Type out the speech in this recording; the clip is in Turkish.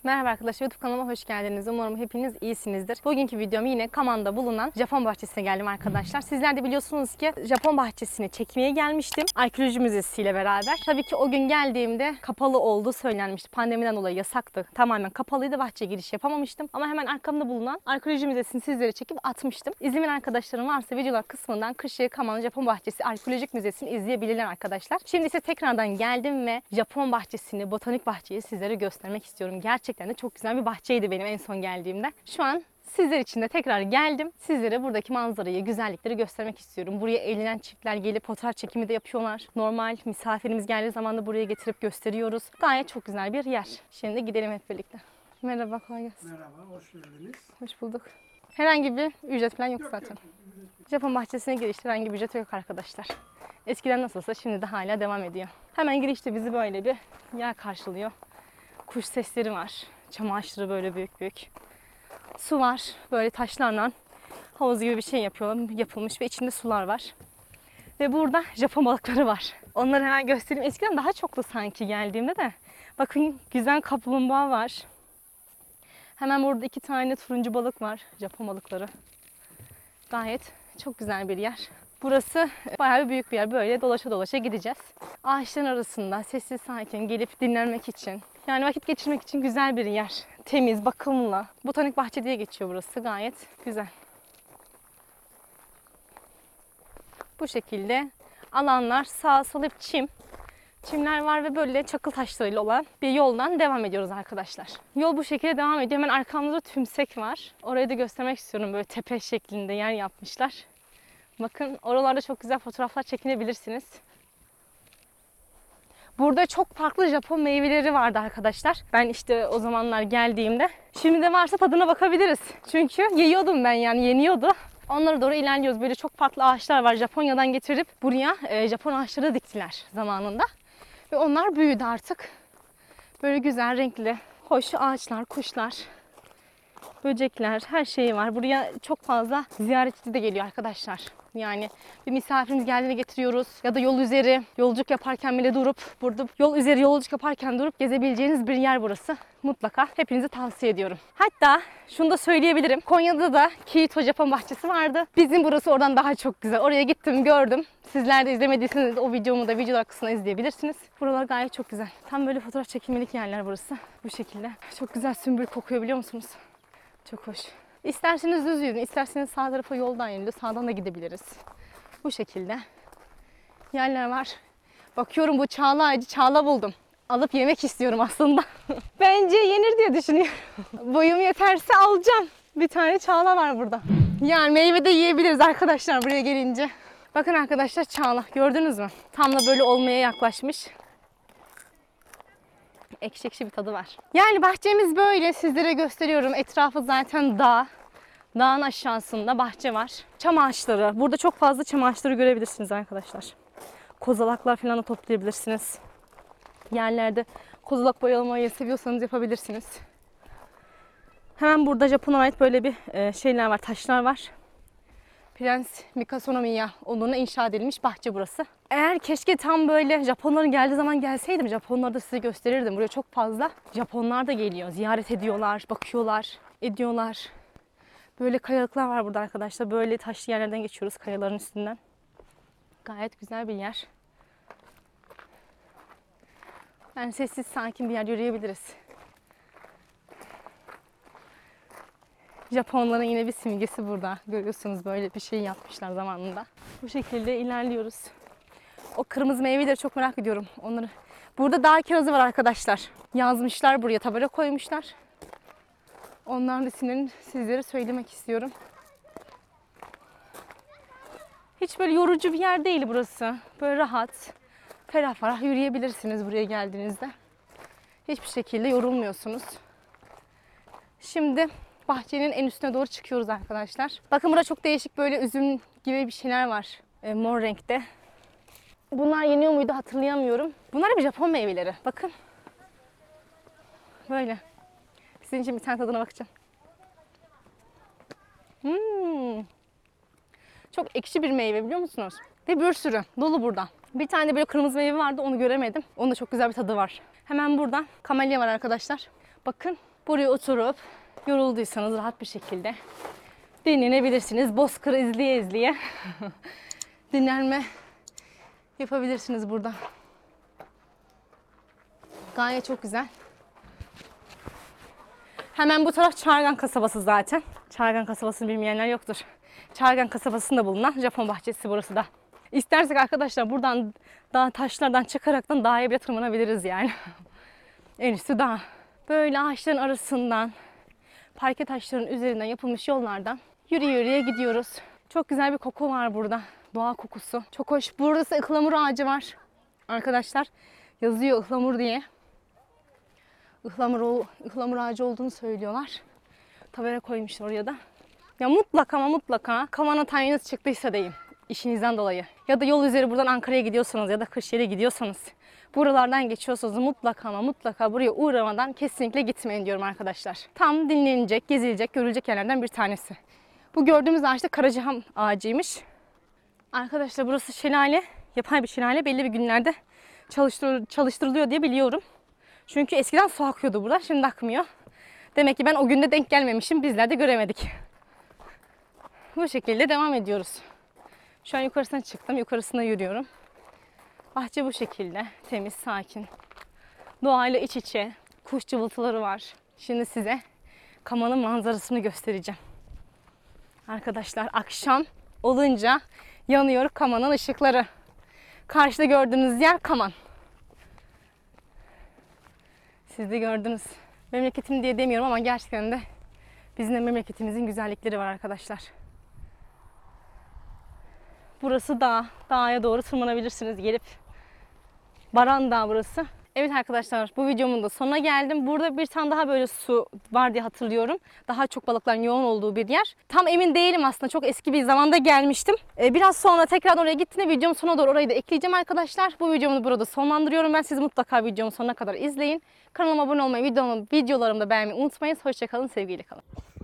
Merhaba arkadaşlar, YouTube kanalıma hoş geldiniz. Umarım hepiniz iyisinizdir. Bugünkü videom yine Kaman'da bulunan Japon bahçesine geldim arkadaşlar. Sizler de biliyorsunuz ki Japon bahçesini çekmeye gelmiştim. Arkeoloji Müzesi ile beraber. Tabii ki o gün geldiğimde kapalı olduğu söylenmişti. Pandemiden dolayı yasaktı. Tamamen kapalıydı. Bahçeye giriş yapamamıştım. Ama hemen arkamda bulunan Arkeoloji Müzesi'ni sizlere çekip atmıştım. İzlemeyen arkadaşlarım varsa videolar kısmından Kırşehir Kaman Japon Bahçesi Arkeolojik Müzesi'ni izleyebilirler arkadaşlar. Şimdi ise tekrardan geldim ve Japon bahçesini, botanik bahçeyi sizlere göstermek istiyorum. Gerçekten de çok güzel bir bahçeydi benim en son geldiğimde. Şu an sizler için de tekrar geldim. Sizlere buradaki manzarayı, güzellikleri göstermek istiyorum. Buraya evlenen çiftler gelip fotoğraf çekimi de yapıyorlar. Normal misafirimiz geldiği zaman da buraya getirip gösteriyoruz. Gayet çok güzel bir yer. Şimdi gidelim hep birlikte. Merhaba, kolay gelsin. Merhaba, hoş geldiniz. Hoş bulduk. Herhangi bir ücret falan yok Yok, zaten. yok. Japon bahçesine girişte herhangi bir ücret yok arkadaşlar. Eskiden nasılsa şimdi de hala devam ediyor. Hemen girişte bizi böyle bir yer karşılıyor. Kuş sesleri var. Çam ağaçları böyle büyük büyük. Su var. Böyle taşlarla havuz gibi bir şey yapılmış ve içinde sular var. Ve burada Japon balıkları var. Onları hemen göstereyim. Eskiden daha çoktu sanki geldiğimde de. Bakın güzel kaplumbağa var. Hemen burada 2 tane turuncu balık var. Japon balıkları. Gayet çok güzel bir yer. Burası bayağı büyük bir yer. Böyle dolaşa dolaşa gideceğiz. Ağaçların arasında sessiz sakin gelip dinlenmek için. Yani vakit geçirmek için güzel bir yer. Temiz, bakımlı. Botanik bahçe diye geçiyor burası. Gayet güzel. Bu şekilde alanlar sağ sol hep çim. Çimler var ve böyle çakıl taşlarıyla olan bir yoldan devam ediyoruz arkadaşlar. Yol bu şekilde devam ediyor. Hemen arkamızda tümsek var. Orayı da göstermek istiyorum. Böyle tepe şeklinde yer yapmışlar. Bakın oralarda çok güzel fotoğraflar çekinebilirsiniz. Burada çok farklı Japon meyveleri vardı arkadaşlar. Ben işte o zamanlar geldiğimde. Şimdi de varsa tadına bakabiliriz. Çünkü yiyordum ben, yani yeniyordu. Onlara doğru ilerliyoruz. Böyle çok farklı ağaçlar var. Japonya'dan getirip buraya Japon ağaçları diktiler zamanında. Ve onlar büyüdü artık. Böyle güzel, renkli, hoş ağaçlar, kuşlar, böcekler, her şey var. Buraya çok fazla ziyaretçi de geliyor arkadaşlar. Yani bir misafirimiz geldiğinde getiriyoruz. Ya da yol üzeri yolculuk yaparken bile durup, burada yol üzeri yolculuk yaparken durup gezebileceğiniz bir yer burası. Mutlaka hepinize tavsiye ediyorum. Hatta şunu da söyleyebilirim. Konya'da da Kiito Japon bahçesi vardı. Bizim burası oradan daha çok güzel. Oraya gittim, gördüm. Sizler de izlemediyseniz de o videomu da videolar kısmına izleyebilirsiniz. Buralar gayet çok güzel. Tam böyle fotoğraf çekimlilik yerler burası. Bu şekilde. Çok güzel sümbül kokuyor, biliyor musunuz? Çok hoş. İsterseniz düz yürüyün, isterseniz sağ tarafa yoldan yürüyün. Sağdan da gidebiliriz. Bu şekilde yerler var. Bakıyorum bu çağla ağacı, çağla buldum. Alıp yemek istiyorum aslında. Bence yenir diye düşünüyorum. Boyum yeterse alacağım. Bir tane çağla var burada. Yani meyve de yiyebiliriz arkadaşlar buraya gelince. Bakın arkadaşlar, çağla gördünüz mü? Tam da böyle olmaya yaklaşmış. Ekşi ekşi bir tadı var. Yani bahçemiz böyle, sizlere gösteriyorum. Etrafı zaten dağ. Dağın aşağısında bahçe var. Çam ağaçları. Burada çok fazla çam ağaçları görebilirsiniz arkadaşlar. Kozalaklar falan da toplayabilirsiniz. Yerlerde kozalak boyalamayı seviyorsanız yapabilirsiniz. Hemen burada Japon'a ait böyle bir şeyler var, taşlar var. Prens Mikasonomiya olduğuna inşa edilmiş bahçe burası. Eğer keşke tam böyle Japonların geldiği zaman gelseydim, Japonları da size gösterirdim. Buraya çok fazla Japonlar da geliyor. Ziyaret ediyorlar, bakıyorlar, ediyorlar. Böyle kayalıklar var burada arkadaşlar. Böyle taşlı yerlerden geçiyoruz, kayaların üstünden. Gayet güzel bir yer. Yani sessiz, sakin bir yer, yürüyebiliriz. Japonların yine bir simgesi burada. Görüyorsunuz, böyle bir şey yapmışlar zamanında. Bu şekilde ilerliyoruz. O kırmızı meyveleri çok merak ediyorum. Onları. Burada dağ kirazı var arkadaşlar. Yazmışlar, buraya tabela koymuşlar. Onların isimlerini sizlere söylemek istiyorum. Hiç böyle yorucu bir yer değil burası. Böyle rahat, ferah ferah yürüyebilirsiniz buraya geldiğinizde. Hiçbir şekilde yorulmuyorsunuz. Şimdi bahçenin en üstüne doğru çıkıyoruz arkadaşlar. Bakın burada çok değişik böyle üzüm gibi bir şeyler var. Mor renkte. Bunlar yeniyor muydu hatırlayamıyorum. Bunlar bir Japon meyveleri. Bakın. Böyle. Sizin için bir tane tadına bakacağım. Çok ekşi bir meyve, biliyor musunuz? Ve bir sürü dolu burada. Bir tane böyle kırmızı meyve vardı, onu göremedim. Onun da çok güzel bir tadı var. Hemen burada kamelya var arkadaşlar. Bakın Buraya oturup yorulduysanız rahat bir şekilde dinlenebilirsiniz. Bozkır'ı izleye izleye dinlenme yapabilirsiniz burada. Gayet çok güzel. Hemen bu taraf Çargan kasabası zaten. Çargan kasabasını bilmeyenler yoktur. Çargan kasabasında bulunan Japon bahçesi burası da. İstersek arkadaşlar buradan taşlardan çıkaraktan dağa bile tırmanabiliriz yani. En üstü dağ. Böyle ağaçların arasından, parke taşların üzerinden yapılmış yollardan yürüye gidiyoruz. Çok güzel bir koku var burada. Doğa kokusu. Çok hoş. Burası ıhlamur ağacı var. Arkadaşlar yazıyor ıhlamur diye. Ihlamur ağacı olduğunu söylüyorlar. Tabela koymuşlar oraya da. Ya mutlaka ama mutlaka Kaman'a tayininiz çıktıysa deyin. İşinizden dolayı. Ya da yol üzeri buradan Ankara'ya gidiyorsanız ya da Kırşehir'e gidiyorsanız. Buralardan geçiyorsanız mutlaka ama mutlaka buraya uğramadan kesinlikle gitmeyin diyorum arkadaşlar. Tam dinlenilecek, gezilecek, görülecek yerlerden bir tanesi. Bu gördüğümüz ağaç da Karacahan ağacıymış. Arkadaşlar burası şelale, yapay bir şelale. Belli bir günlerde çalıştırılıyor diye biliyorum. Çünkü eskiden su akıyordu burada, şimdi akmıyor. Demek ki ben o günde denk gelmemişim, bizler de göremedik. Bu şekilde devam ediyoruz. Şu an yukarısına çıktım, yukarısına yürüyorum. Bahçe bu şekilde, temiz, sakin. Doğayla iç içe, kuş cıvıltıları var. Şimdi size Kaman'ın manzarasını göstereceğim. Arkadaşlar akşam olunca yanıyor Kaman'ın ışıkları. Karşıda gördüğünüz yer Kaman. Siz de gördünüz. Memleketim diye demiyorum ama gerçekten de bizim de memleketimizin güzellikleri var arkadaşlar. Burası dağ. Dağa doğru tırmanabilirsiniz gelip. Baran Dağı burası. Evet arkadaşlar bu videomun da sonuna geldim. Burada bir tane daha böyle su var diye hatırlıyorum. Daha çok balıkların yoğun olduğu bir yer. Tam emin değilim aslında. Çok eski bir zamanda gelmiştim. Biraz sonra tekrar oraya gittiğinde videomun sonuna doğru orayı da ekleyeceğim arkadaşlar. Bu videomu burada sonlandırıyorum. Ben sizi mutlaka videomun sonuna kadar izleyin. Kanalıma abone olmayı, videolarımı da beğenmeyi unutmayın. Hoşça kalın, sevgiyle kalın.